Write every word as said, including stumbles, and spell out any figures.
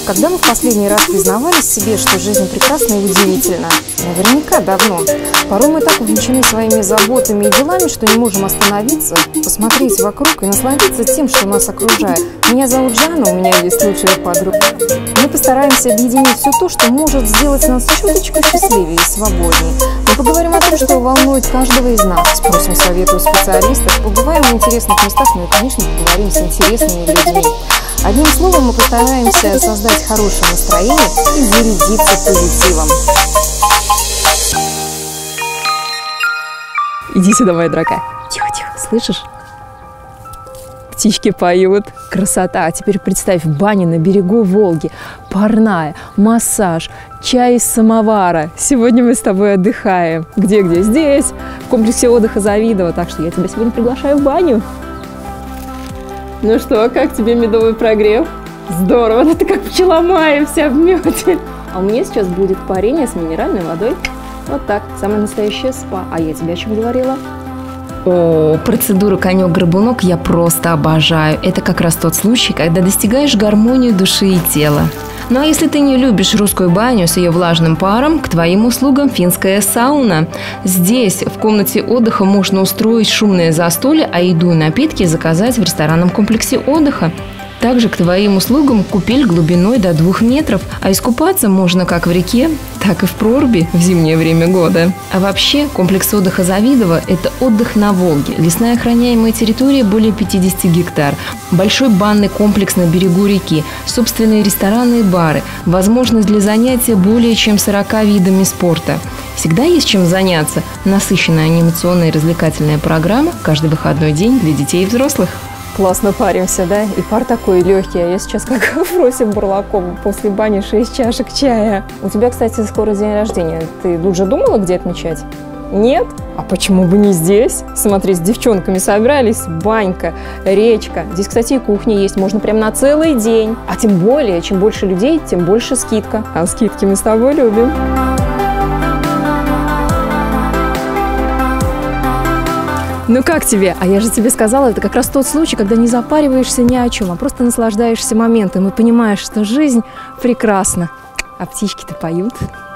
Когда мы в последний раз признавались себе, что жизнь прекрасна и удивительна? Наверняка давно. Порой мы так увлечены своими заботами и делами, что не можем остановиться, посмотреть вокруг и насладиться тем, что нас окружает. Меня зовут Жанна, у меня есть лучшая подруга. Мы постараемся объединить все то, что может сделать нас чуточку счастливее и свободнее. Мы поговорим о том, что волнует каждого из нас, спросим совета у специалистов, побываем в интересных местах, ну и, конечно, поговорим с интересными людьми. Одним словом, мы постараемся создать хорошее настроение и зарядиться позитивом. Иди сюда, моя дорогая. Тихо-тихо, слышишь? Птички поют. Красота. А теперь представь, баня на берегу Волги. Парная, массаж, чай из самовара. Сегодня мы с тобой отдыхаем. Где-где? Здесь, в комплексе отдыха Завидово. Так что я тебя сегодня приглашаю в баню. Ну что, как тебе медовый прогрев? Здорово, да ты как пчела Майя вся в меде. А у меня сейчас будет парение с минеральной водой. Вот так, самое настоящее спа. А я тебе о чем говорила? О, процедуру конек-горбунок я просто обожаю. Это как раз тот случай, когда достигаешь гармонию души и тела. Ну а если ты не любишь русскую баню с ее влажным паром, к твоим услугам финская сауна. Здесь, в комнате отдыха, можно устроить шумное застолье, а еду и напитки заказать в ресторанном комплексе отдыха. Также к твоим услугам купель глубиной до двух метров, а искупаться можно как в реке, так и в проруби в зимнее время года. А вообще, комплекс отдыха Завидово – это отдых на Волге, лесная охраняемая территория более пятидесяти гектар, большой банный комплекс на берегу реки, собственные рестораны и бары, возможность для занятия более чем сорока видами спорта. Всегда есть чем заняться. Насыщенная анимационная и развлекательная программа каждый выходной день для детей и взрослых. Классно паримся, да? И пар такой легкий. А я сейчас как Фрося Бурлакова после бани шесть чашек чая. У тебя, кстати, скоро день рождения. Ты уже думала, где отмечать? Нет? А почему бы не здесь? Смотри, с девчонками собрались, банька, речка. Здесь, кстати, и кухня есть, можно прям на целый день. А тем более, чем больше людей, тем больше скидка. А скидки мы с тобой любим. Ну как тебе? А я же тебе сказала, это как раз тот случай, когда не запариваешься ни о чем, а просто наслаждаешься моментом и понимаешь, что жизнь прекрасна. А птички-то поют.